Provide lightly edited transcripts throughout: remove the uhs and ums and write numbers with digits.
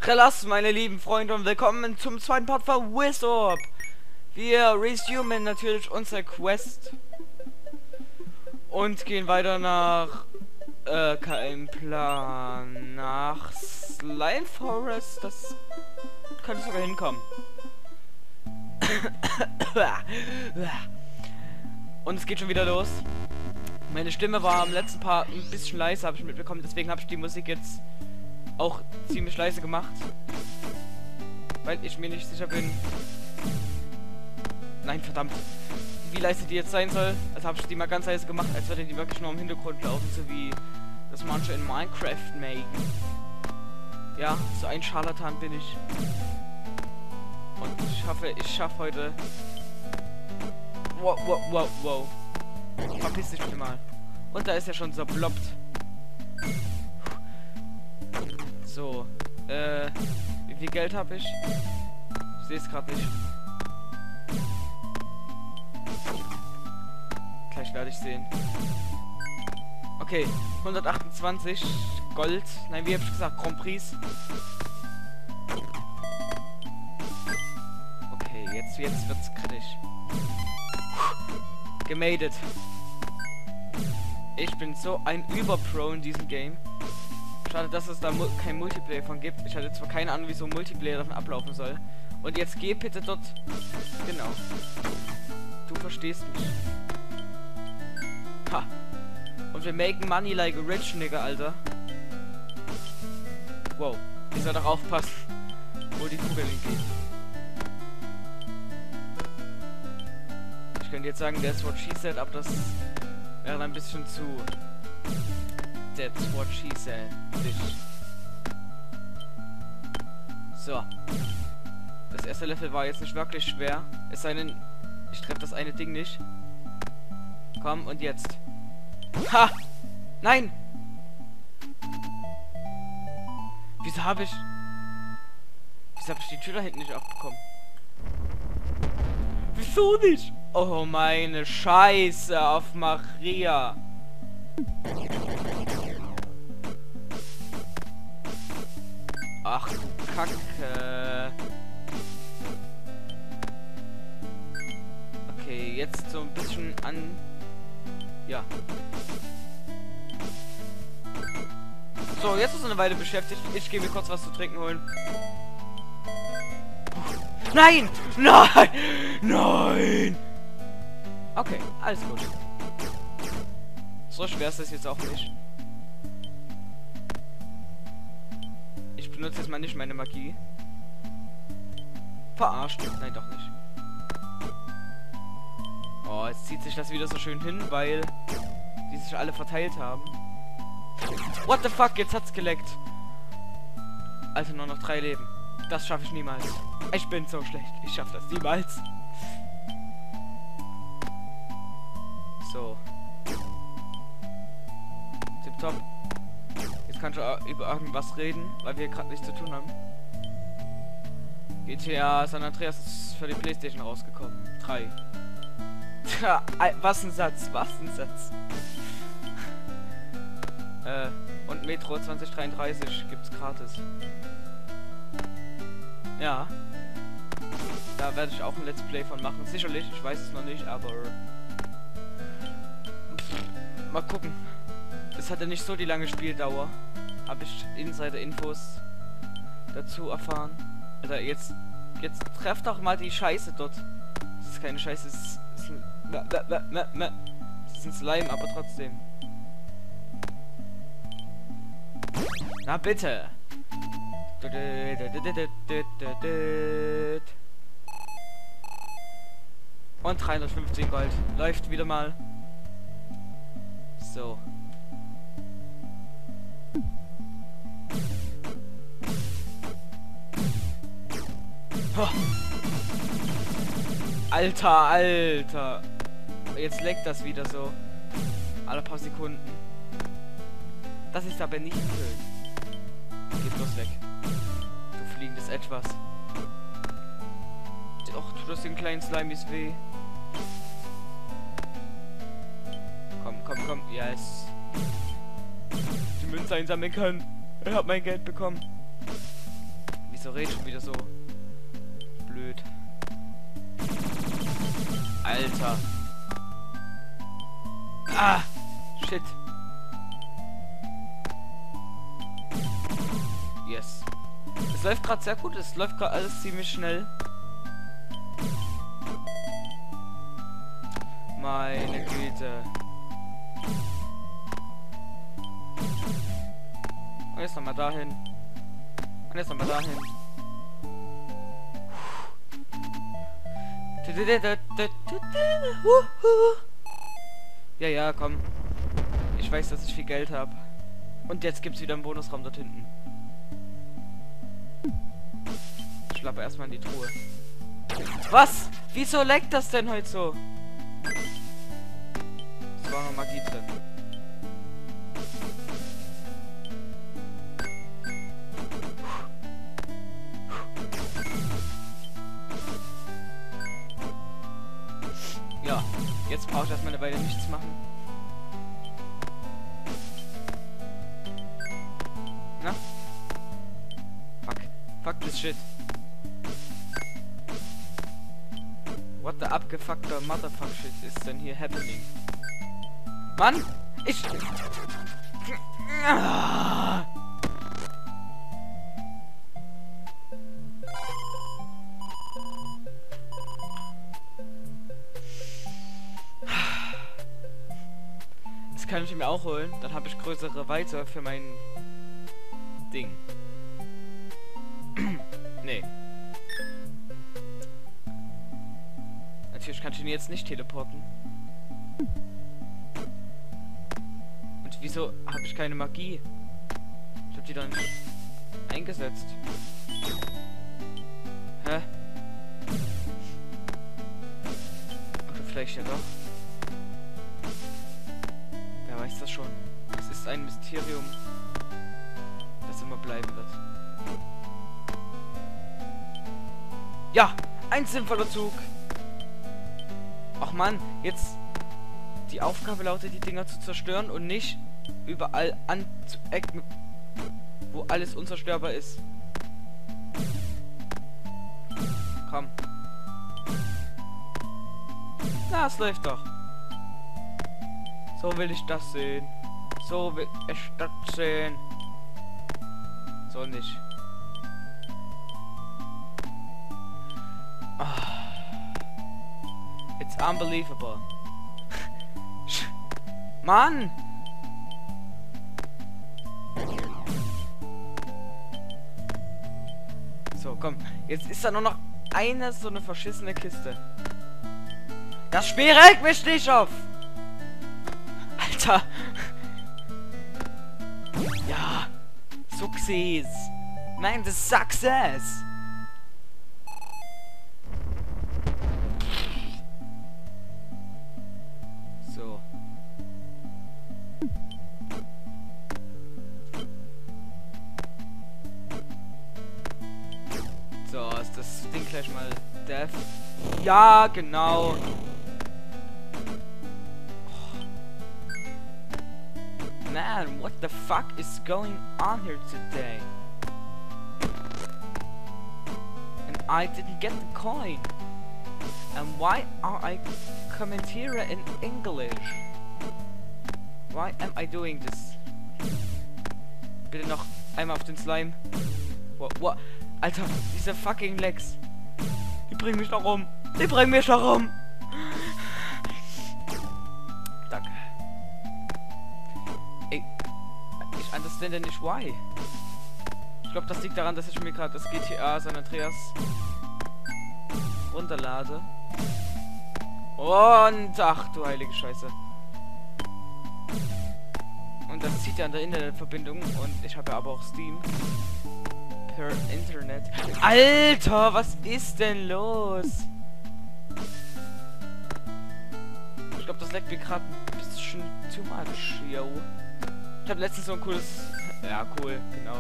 Trellas, meine lieben Freunde, und willkommen zum zweiten Part von Wizorb. Wir resumen natürlich unsere Quest und gehen weiter nach kein Plan, nach Slime Forest. Das könnte sogar hinkommen. Und es geht schon wieder los. Meine Stimme war am letzten Part ein bisschen leise, habe ich mitbekommen, deswegen habe ich die Musik jetzt auch ziemlich leise gemacht, weil ich mir nicht sicher bin. Nein, verdammt, wie leise die jetzt sein soll. Also habe ich die mal ganz leise gemacht, als würde die wirklich nur im Hintergrund laufen, so wie das manche in Minecraft machen. Ja, so ein Scharlatan bin ich. Und ich hoffe, ich schaffe heute. Wow, wow, wow, wow. Verpiss dich bitte mal. Und da ist ja schon so bloppt. So, wie viel Geld habe ich? Ich sehe es gerade nicht. Gleich werde ich sehen. Okay, 128 Gold. Nein, wie habe ich gesagt? Grand Prix. Okay, jetzt wird's kritisch. Gemadet. Ich bin so ein Überpro in diesem Game. Schade, dass es da kein Multiplayer von gibt. Ich hatte zwar keine Ahnung, wieso Multiplayer davon ablaufen soll. Und jetzt geh bitte dort. Genau. Du verstehst mich. Ha. Und wir machen money like a rich nigga, Alter. Wow. Ich soll doch aufpassen, wo die Kugel hingeht. Ich könnte jetzt sagen, that's what she said, aber das wäre ein bisschen zu... That's what she said. So. Das erste Level war jetzt nicht wirklich schwer. Es sei denn, ich treffe das eine Ding nicht. Komm, und jetzt. Ha! Nein! Wieso habe ich die Tür da hinten nicht aufbekommen? Wieso nicht? Oh, meine Scheiße auf Maria. Ach du Kacke. Okay, jetzt so ein bisschen an... Ja. So, jetzt ist eine Weile beschäftigt. Ich gehe mir kurz was zu trinken holen. Nein! Nein! Nein! Okay, alles gut. So schwer ist das jetzt auch nicht. Ich benutze jetzt mal nicht meine Magie. Verarscht. Nein, doch nicht. Oh, jetzt zieht sich das wieder so schön hin, weil die sich alle verteilt haben. What the fuck, jetzt hat's geleckt. Also nur noch 3 Leben. Das schaffe ich niemals. Ich bin so schlecht. Ich schaffe das niemals. So. Tipptopp. Jetzt kannst du über irgendwas reden, weil wir gerade nichts zu tun haben. GTA San Andreas ist für die PlayStation rausgekommen. 3. Tja, was ein Satz, was ein Satz. Und Metro 2033 gibt's gratis. Ja. Da werde ich auch ein Let's Play von machen. Sicherlich, ich weiß es noch nicht, aber... Mal gucken. Es hatte nicht so die lange Spieldauer. Habe ich Insider-Infos dazu erfahren. Alter, jetzt trefft doch mal die Scheiße dort. Das ist keine Scheiße, es ist ein Slime, aber trotzdem. Na bitte. Und 315 Gold. Läuft wieder mal. So. Oh. Alter. Jetzt leckt das wieder so. Alle paar Sekunden. Das ist aber nicht schön. Geh bloß weg. Du fliegendes Etwas. Och, tut das den kleinen Slimies weh. Komm. Yes. Die Münze einsammeln können. Ich hab mein Geld bekommen. Wieso red schon wieder so blöd? Alter. Ah! Shit. Yes. Es läuft gerade sehr gut. Es läuft gerade alles ziemlich schnell. Meine Güte. Und jetzt nochmal dahin. Und jetzt nochmal dahin. Ja, ja, komm. Ich weiß, dass ich viel Geld habe. Und jetzt gibt's wieder einen Bonusraum dort hinten. Ich schlappe erstmal in die Truhe. Was? Wieso leckt das denn heute so? Es war noch Magie drin. Ja, jetzt brauche ich erstmal eine Weile nichts machen. Na? Fuck. Fuck this shit. What the abgefuckter motherfuck shit is denn hier happening? Mann! Ich... Das kann ich mir auch holen. Dann habe ich größere Weite für mein Ding. Nee. Natürlich kann ich ihn jetzt nicht teleporten. Und wieso habe ich keine Magie? Ich habe die doch nicht eingesetzt. Hä? Oder vielleicht ja doch. Wer weiß das schon? Es ist ein Mysterium, das immer bleiben wird. Ja! Ein sinnvoller Zug! Ach man, jetzt... Die Aufgabe lautet, die Dinger zu zerstören und nicht überall anzuecken, wo alles unzerstörbar ist. Komm. Na, es läuft doch. So will ich das sehen. So will ich das sehen. So nicht. It's unbelievable. Mann! So, komm. Jetzt ist da nur noch eine so eine verschissene Kiste. Das Spiel regt mich nicht auf! Alter! Ja! Success! Nein, das ist Success! So. So, ist das Ding gleich mal Death? Ja, genau! Man, what the fuck is going on here today? And I didn't get the coin. And why are I commentator in English? Why am I doing this? Bitte noch einmal auf den Slime. What? Alter, diese fucking Legs. Die bringen mich doch um. Die bringen mich doch um. Danke. Ey, ich understand nicht why. Ich glaube, das liegt daran, dass ich mir gerade das GTA San Andreas runterlade. Und ach du heilige Scheiße. Und das zieht ja an der Internetverbindung und ich habe ja aber auch Steam per Internet. Alter, was ist denn los? Ich glaube, das leckt mir gerade ein bisschen too much, yo. Ich habe letztens so ein cooles... Ja, cool, genau.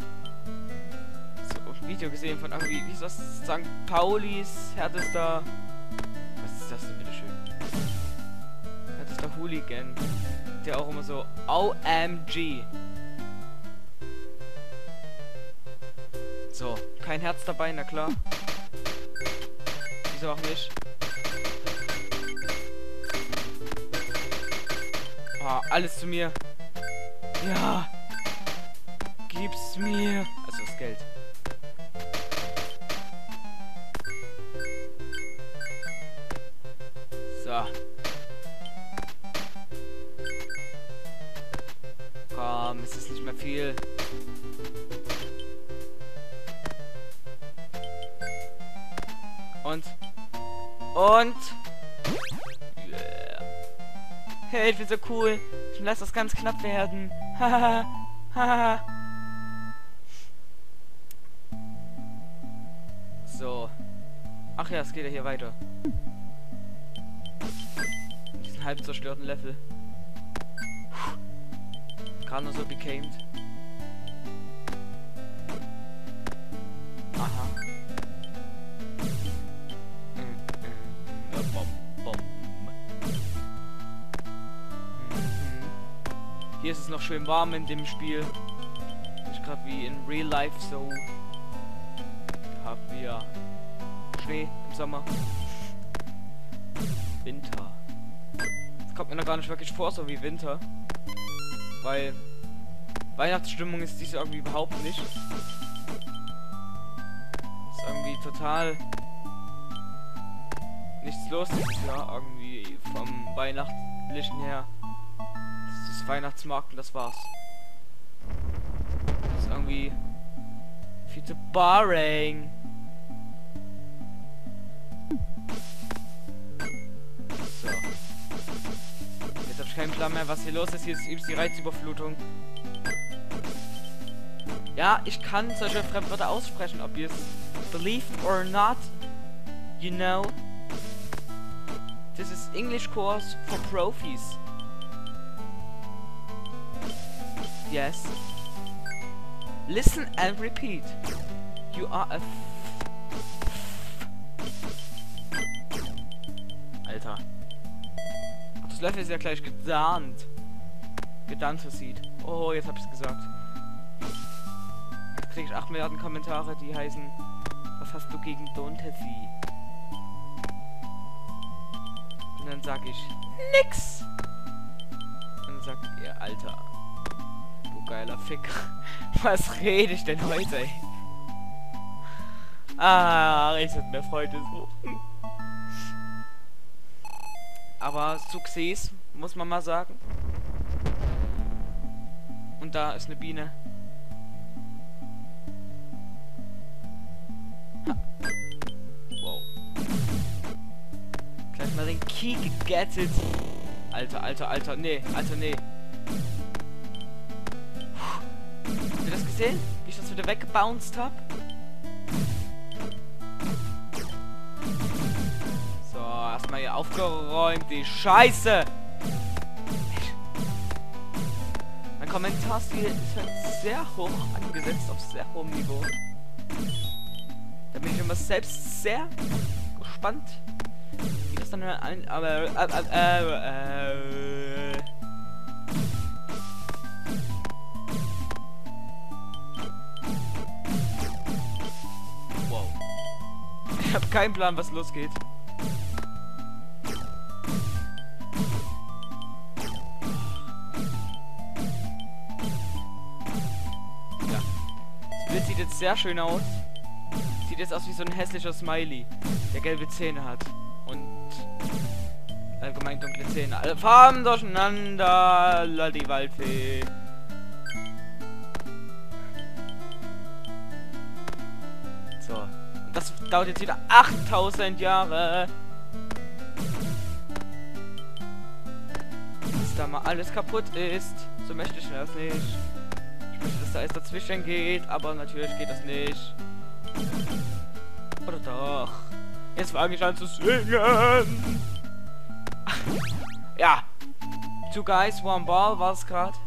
So ein Video gesehen von irgendwie... Wie ist das? St. Paulis härtester... Was ist das denn, bitteschön? Härtester Hooligan. Der auch immer so... OMG. So, Kein Herz dabei, na klar. Wieso auch nicht? Oh, alles zu mir. Ja. Gib's mir. Also das Geld. So. Komm, es ist nicht mehr viel. Und. Yeah. Hey, ich bin so cool. Ich lasse das ganz knapp werden. Haha. Haha. So. Ach ja, es geht ja hier weiter. In diesen halb zerstörten Level. Gerade nur so becamed. Aha. Hier ist es noch schön warm in dem Spiel. Nicht gerade wie in Real Life so. Haben wir Schnee im Sommer. Winter. Das kommt mir noch gar nicht wirklich vor, so wie Winter. Weil Weihnachtsstimmung ist dies irgendwie überhaupt nicht. Ist irgendwie total nichts los dieses Jahr, irgendwie vom Weihnachtlichen her. Das ist Weihnachtsmarkt und das war's. Das ist irgendwie viel zu boring. So. Jetzt hab ich keinen Plan mehr, was hier los ist. Hier ist übrigens die Reizüberflutung. Ja, ich kann solche Fremdwörter aussprechen, ob ihr es believe or not. You know. This is English course for profis. Yes. Listen and repeat. You are a Alter. Das Level ist ja gleich gedarnt. Gedannt sieht. Oh, jetzt hab ich's gesagt. Jetzt krieg ich 8 Milliarden Kommentare, die heißen: Was hast du gegen Fantasy? Und dann sag ich: Nix! Und dann sagt ihr: Alter, du geiler Ficker. Was rede ich denn heute, ey? Ah, ich sollte mehr Freunde suchen. Aber Success, muss man mal sagen. Und da ist eine Biene. Ha. Wow. Gleich mal den Key gegettet. Alter, Alter, Alter, nee, Alter, nee. Habt ihr das gesehen? Wie ich das wieder weggebounced hab? So, erstmal hier aufgeräumt, die Scheiße! Mein Kommentarstil ist halt sehr hoch angesetzt, auf sehr hohem Niveau. Da bin ich immer selbst sehr gespannt, wie das dann wow. Ich habe keinen Plan, was losgeht. Ja. Das Bild sieht jetzt sehr schön aus. Sieht jetzt aus wie so ein hässlicher Smiley, der gelbe Zähne hat. Und allgemein dunkle Zähne. Alle Farben durcheinander. La die Waldfee. So. Und das dauert jetzt wieder 8000 Jahre. Bis da mal alles kaputt ist. So möchte ich das nicht. Ich möchte, dass da alles dazwischen geht. Aber natürlich geht das nicht. Oder doch. Jetzt fange ich an zu singen. Ja. Two guys, one ball war es gerade.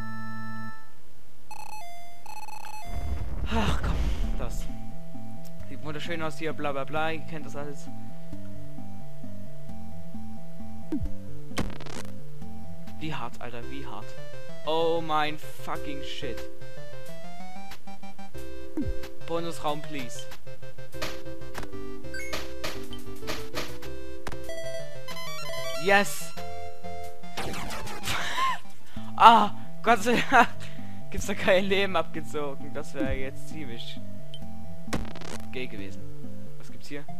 Ach komm, das. Sieht wunderschön aus hier, bla bla bla. Ihr kennt das alles. Wie hart, Alter, wie hart. Oh mein fucking shit. Bonusraum, please. Yes! Ah, Gott sei Dank gibt's da kein Leben abgezogen. Das wäre jetzt ziemlich gay gewesen. Was gibt's hier?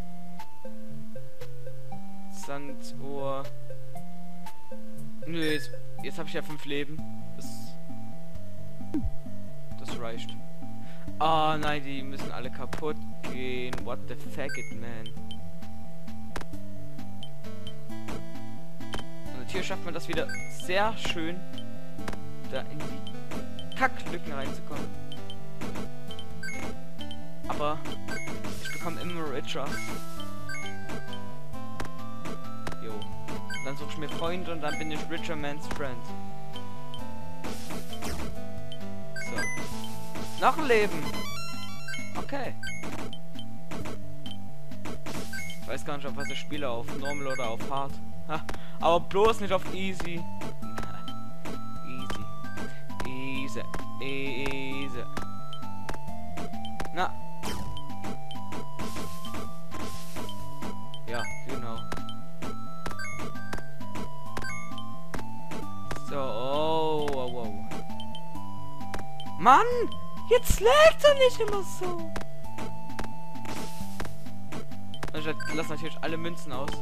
Sanduhr. Nö, jetzt habe ich ja 5 Leben. Das reicht. Ah, nein, die müssen alle kaputt gehen. What the faggot, man. Und hier schafft man das wieder sehr schön, da in die Kacklücken reinzukommen. Aber ich bekomme immer richer. Jo. Und dann suche ich mir Freunde und dann bin ich richer man's friend. So. Noch ein Leben. Okay. Ich weiß gar nicht, auf was ich spiele, auf Normal oder auf Hard. Ha. Aber bloß nicht auf Easy. Easy. Easy. Na. Ja, genau. So, oh. Mann! Jetzt laggt er nicht immer so! Ich lasse natürlich alle Münzen aus.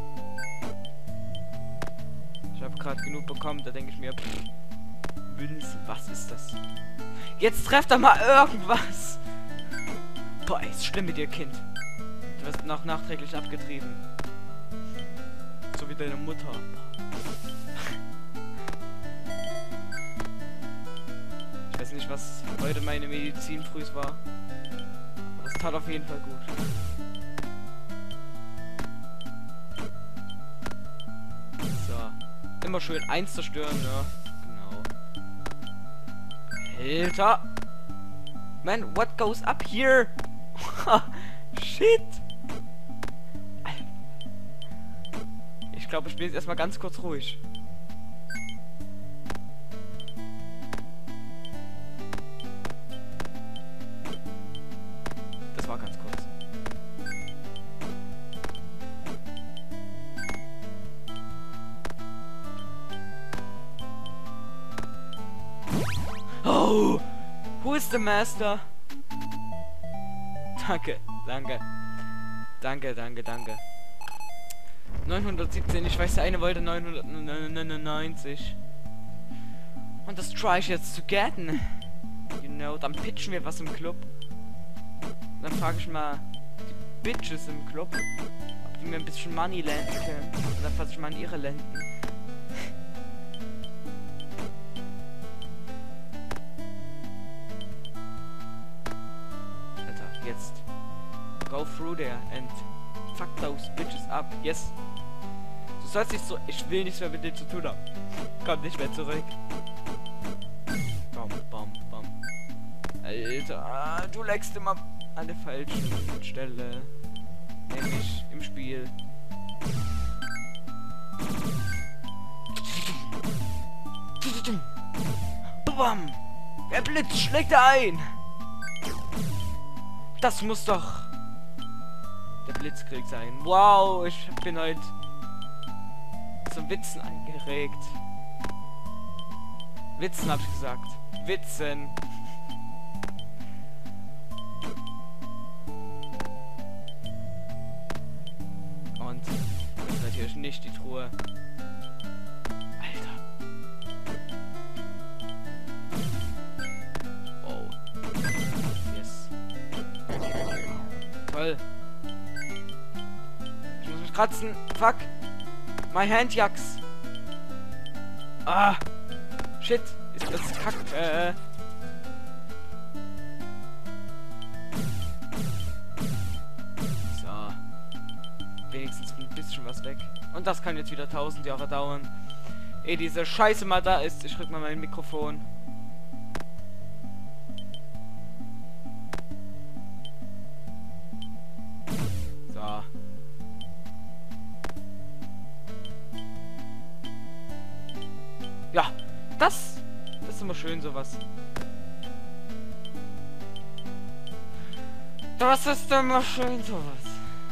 Ich habe gerade genug bekommen, da denke ich mir, Münzen, was ist das? Jetzt trefft er mal irgendwas! Boah, ist schlimm mit dir, Kind. Du wirst noch nachträglich abgetrieben. So wie deine Mutter. Ich weiß nicht, was heute meine Medizin früh war. Aber es tat auf jeden Fall gut. So. Immer schön 1 zerstören, ja. Genau. Alter! Man, what goes up here? Shit! Ich glaube, ich bin jetzt erstmal ganz kurz ruhig. Das war ganz kurz. Oh! Who is the master? Danke. 917, ich weiß, der eine wollte 999. Und das try ich jetzt zu getten. You know, dann pitchen wir was im Club. Und dann frage ich mal die Bitches im Club, ob die mir ein bisschen Money lenden können. Und dann fasse ich mal an ihre Lenden. Alter, jetzt. Go through there and fuck those bitches up. Yes. Du sollst nicht so. Ich will nichts mehr mit denen zu tun haben. Komm nicht mehr zurück. Bom. Alter, du leckst immer an der falschen Stelle. Nämlich im Spiel. Bam! Der Blitz schlägt ein! Das muss doch der Blitzkrieg sein. Wow, ich bin heute zum Witzen angeregt. Witzen hab ich gesagt. Witzen. Und das ist natürlich nicht die Truhe. Alter. Oh. Yes. Toll. Ich muss mich kratzen. Fuck. My hand yucks. Ah. Shit. Ist das Kacke. So. Wenigstens ein bisschen was weg. Und das kann jetzt wieder 1000 Jahre dauern. Ehe diese Scheiße mal da ist. Ich rück mal mein Mikrofon. So. Ja, das ist immer schön, sowas. Das ist immer schön sowas.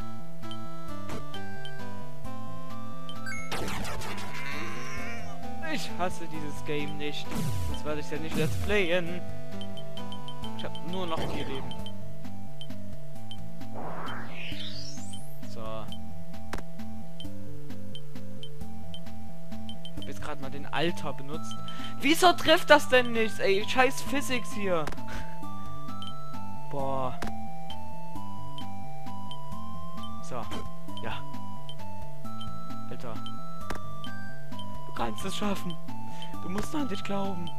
Ich hasse dieses Game nicht. Sonst werde ich ja nicht let's playen. Ich habe nur noch 4 Leben. So. Ich habe jetzt gerade mal den Alter benutzt. Wieso trifft das denn nicht? Ey, scheiß Physics hier. Boah. So. Ja. Alter. Du kannst es schaffen. Du musst an dich glauben.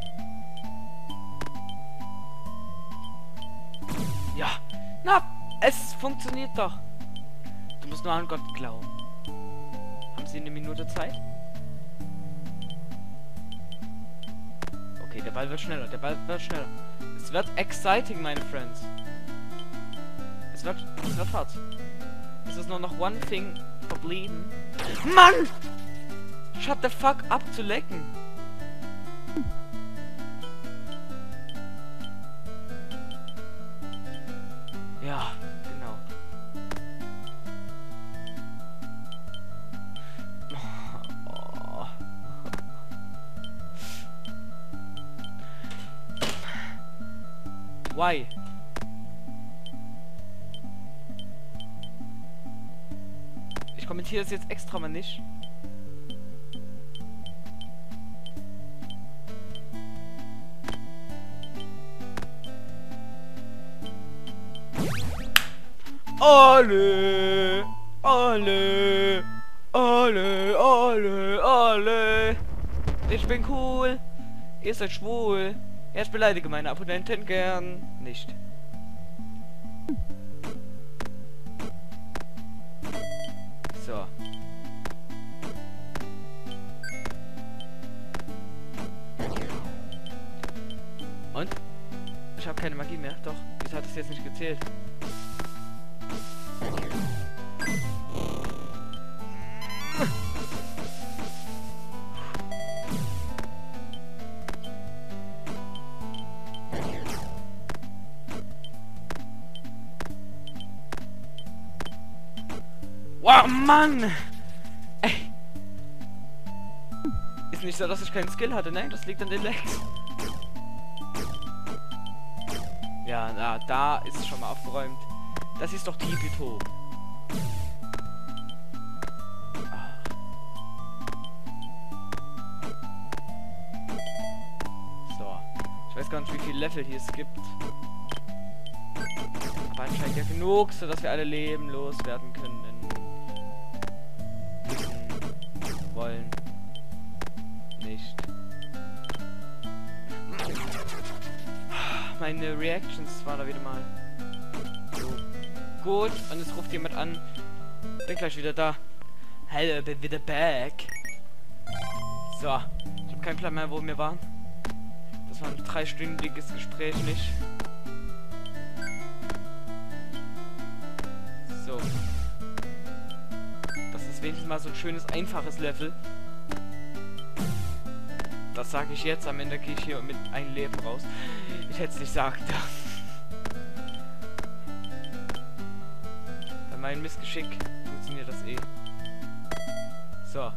Ja. Na, es funktioniert doch. Du musst nur an Gott glauben. Haben Sie eine Minute Zeit? Okay, der Ball wird schneller. Der Ball wird schneller. Es wird exciting, meine Friends. Es wird hart. Es ist nur noch one thing verblieben. Mann! Shut the fuck up zu lecken. Ja, genau. Oh. Why? Ich kommentiere das jetzt extra mal nicht. Alle, alle, alle, alle, alle. Ich bin cool. Ihr seid schwul. Ich beleidige meine Abonnenten gern nicht. So. Und? Ich habe keine Magie mehr. Doch. Wieso hat das jetzt nicht gezählt? Wow, Mann! Ey. Ist nicht so, dass ich keinen Skill hatte. Nein, das liegt an den Legs. Ja, na, da ist es schon mal aufgeräumt. Das ist doch Tipito. So. Ich weiß gar nicht, wie viele Level hier es gibt. Aber anscheinend ja genug, sodass wir alle Leben loswerden können. Wollen. Nicht. Meine Reactions waren da wieder mal. So. Gut, und jetzt ruft jemand an. Bin gleich wieder da. Hallo, bin wieder back. So. Ich habe keinen Plan mehr, wo wir waren. Das war ein 3-stündiges Gespräch, nicht? So. Das ist wenigstens mal so ein schönes, einfaches Level. Das sage ich jetzt. Am Ende gehe ich hier mit einem Leben raus. Ich hätte es nicht sagen dürfen. Bei meinem Missgeschick funktioniert das eh. So.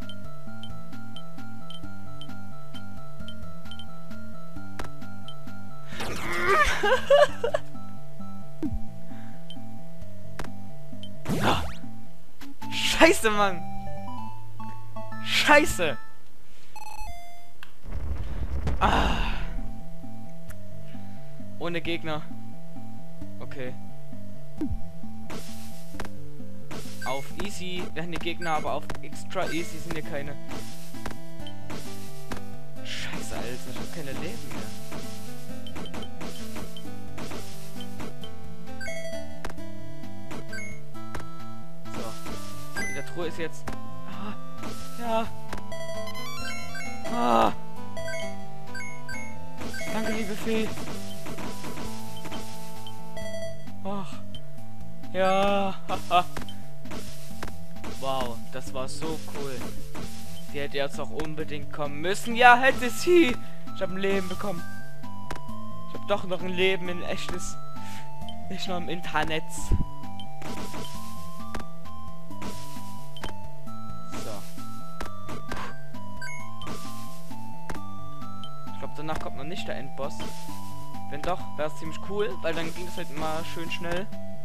Ah. Scheiße, Mann! Scheiße! Ah. Ohne Gegner. Okay. Auf easy werden die Gegner, aber auf extra easy sind hier keine. Scheiße, Alter, ich hab keine Leben mehr. So. In der Truhe ist jetzt. Ah. Ja. Ah. Danke, liebe Fee. Ach. Ja. Wow, das war so cool. Die hätte jetzt auch unbedingt kommen müssen. Ja, hätte sie. Ich habe ein Leben bekommen. Ich habe doch noch ein Leben, ein echtes. Nicht nur im Internet. So. Ich glaube, danach kommt noch nicht der Endboss. Wenn doch, wäre es ziemlich cool, weil dann ging es halt immer schön schnell.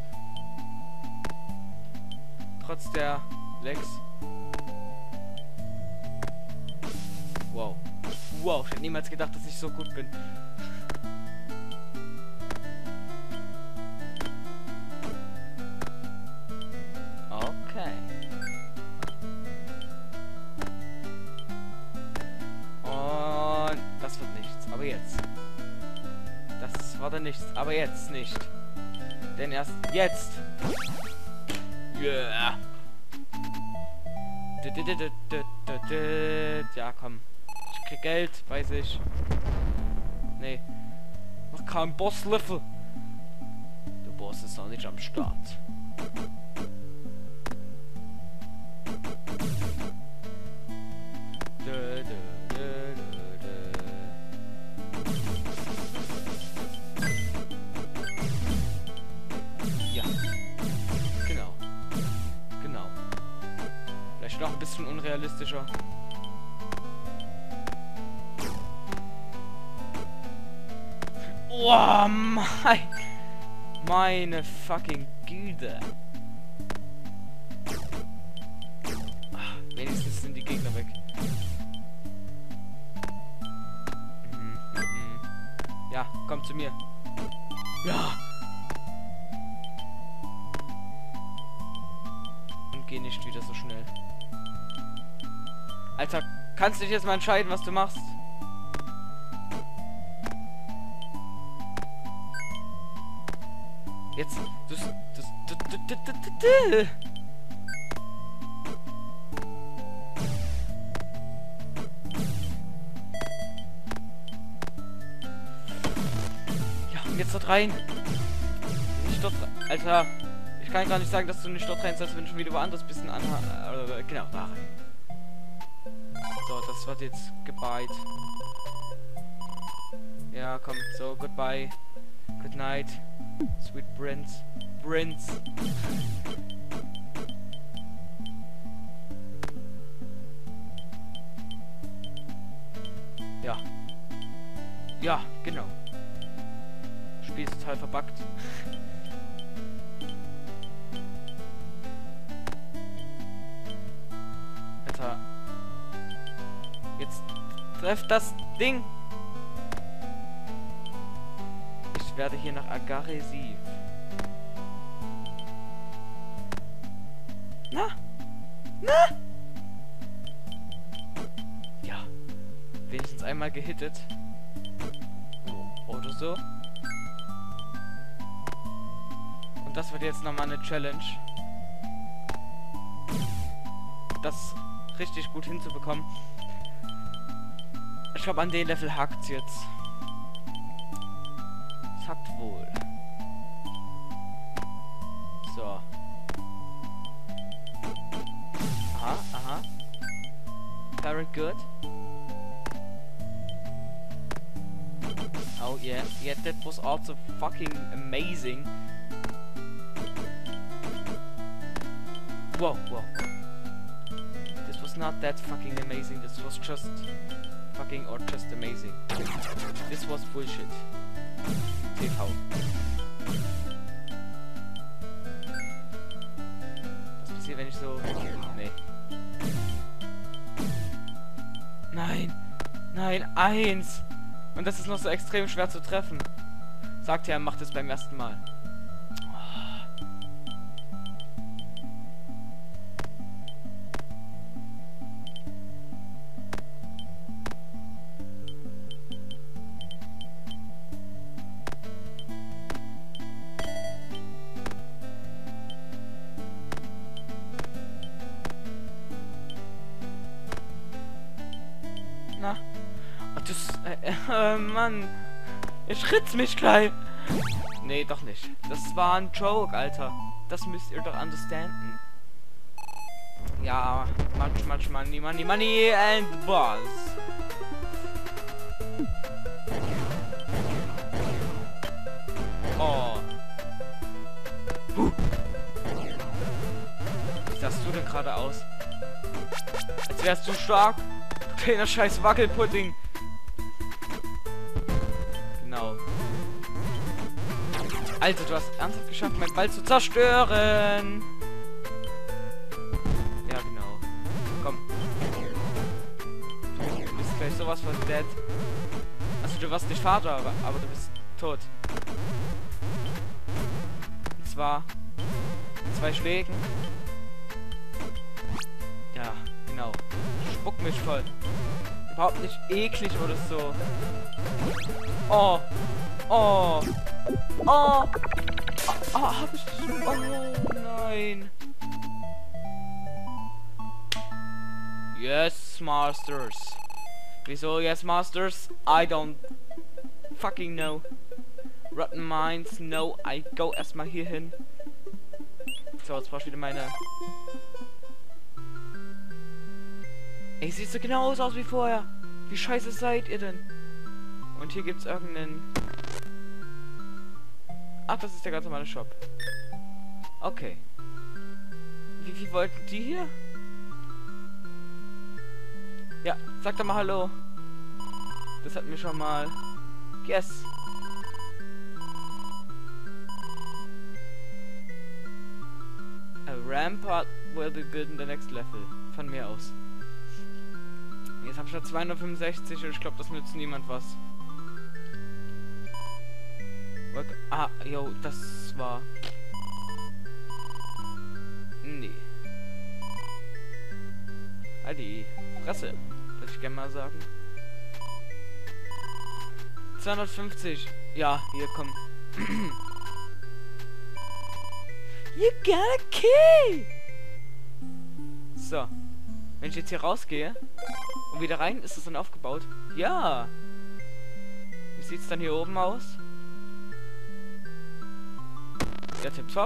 Trotz der Lags. Wow. Wow, ich hätte niemals gedacht, dass ich so gut bin. Okay. Und das wird nichts, aber jetzt. Das war dann nichts, aber jetzt nicht. Denn erst jetzt. Yeah. Ja, komm. Ich krieg Geld, weiß ich. Nee. Noch kein Boss-Level. Der Boss ist noch nicht am Start. Ja. Genau. Genau. Vielleicht noch ein bisschen unrealistischer. Oh, meine fucking Güte. Ach, wenigstens sind die Gegner weg. Ja, komm zu mir. Ja. Und geh nicht wieder so schnell. Alter, kannst du dich jetzt mal entscheiden, was du machst? Jetzt, ja, und jetzt dort rein. Nicht dort rein. Alter, ich kann gar nicht sagen, dass du nicht dort rein sollst, wenn du schon wieder woanders bist. Genau, da rein. So, das wird jetzt gebeit. Ja, komm, so, goodbye. Good night. Sweet Prince. Prince. Ja. Ja, genau. Spiel ist total verbuggt. Alter. Jetzt trefft das Ding. Ich werde hier nach aggressiv. Na? Na? Ja. Wenigstens einmal gehittet. Oder so. Und das wird jetzt nochmal eine Challenge. Das richtig gut hinzubekommen. Ich glaube, an den Level hakt's jetzt. Hackt wohl. So. Aha, aha. Very good. Oh yeah, yeah, that was also fucking amazing. Whoa, whoa. This was not that fucking amazing, this was just fucking or just amazing. This was bullshit. TV. Was passiert, wenn ich so... Nee. Nein! Nein, 1! Und das ist noch so extrem schwer zu treffen. Sagt ja, er macht es beim ersten Mal. Na? Oh, das... Mann. Ich ritz mich gleich. Nee, doch nicht. Das war ein Joke, Alter. Das müsst ihr doch understanden. Ja, much money, money and boss. Oh. Wie sahst du denn gerade aus? Als wärst du stark. Kleiner scheiß Wackelpudding. Genau. Also, du hast ernsthaft geschafft, meinen Ball zu zerstören. Ja, genau. Komm. Du bist gleich sowas von dead. Also, du warst nicht Vater, aber du bist tot. Und zwar 2 Schlägen. Ja, genau. Spuck mich voll. Überhaupt nicht eklig oder so. Oh. Oh. Oh. Oh, hab ich... Oh, nein. Yes, Masters. Wieso Yes, Masters? I don't fucking know. Rotten Minds, no. I go erstmal hier hin. So, jetzt brauche ich wieder meine... Ey, sieht so genauso aus wie vorher. Wie scheiße seid ihr denn? Und hier gibt's irgendeinen... Ach, das ist der ganz normale Shop. Okay. Wie wollten die hier? Ja, sag doch mal Hallo. Das hatten wir schon mal. Yes. A rampart will be built in the next level. Von mir aus. Jetzt habe ich schon 265 und ich glaube, das nützt niemand was. Ah, yo, das war... Nee. Halt die Fresse, würde ich gerne mal sagen. 250. Ja, hier, komm. You got a key! So. Wenn ich jetzt hier rausgehe und wieder rein, ist das dann aufgebaut? Ja! Wie sieht's dann hier oben aus? Ja, tipptopp.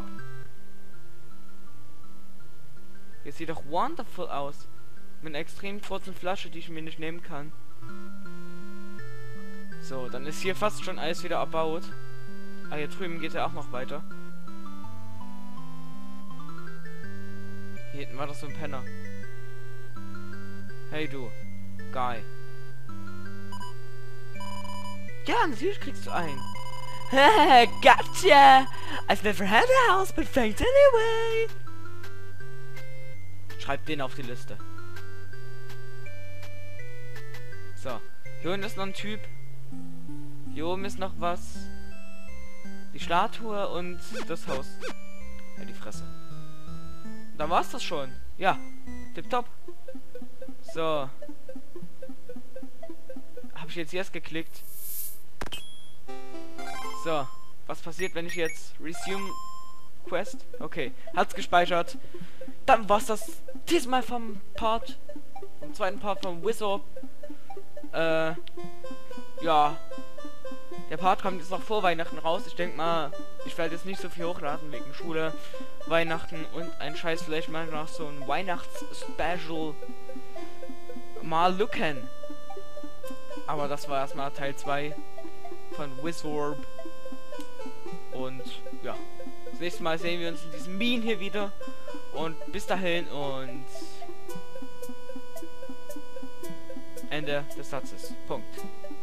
Hier sieht doch wonderful aus. Mit einer extrem kurzen Flasche, die ich mir nicht nehmen kann. So, dann ist hier fast schon alles wieder erbaut. Ah, hier drüben geht er auch noch weiter. Hier hinten war doch so ein Penner. Hey du, Guy. Ja, natürlich kriegst du einen. Gotcha! I've never had a house, but thanks anyway! Schreib den auf die Liste. So. Hier unten ist noch ein Typ. Hier oben ist noch was. Die Statue und das Haus. Ja, die Fresse. Dann war's das schon. Ja. Tipptopp. So. Habe ich jetzt Yes geklickt. So, was passiert, wenn ich jetzt Resume Quest? Okay, hat's gespeichert. Dann war's das diesmal vom zweiten Part vom Wizard. Ja. Der Part kommt jetzt noch vor Weihnachten raus. Ich denke mal, ich werde jetzt nicht so viel hochladen wegen Schule, Weihnachten und ein Scheiß, vielleicht mal noch so ein Weihnachts-Special mal looken. Aber das war erstmal Teil 2 von Wizorb. Und ja, das nächste Mal sehen wir uns in diesem Minen hier wieder. Und bis dahin und Ende des Satzes. Punkt.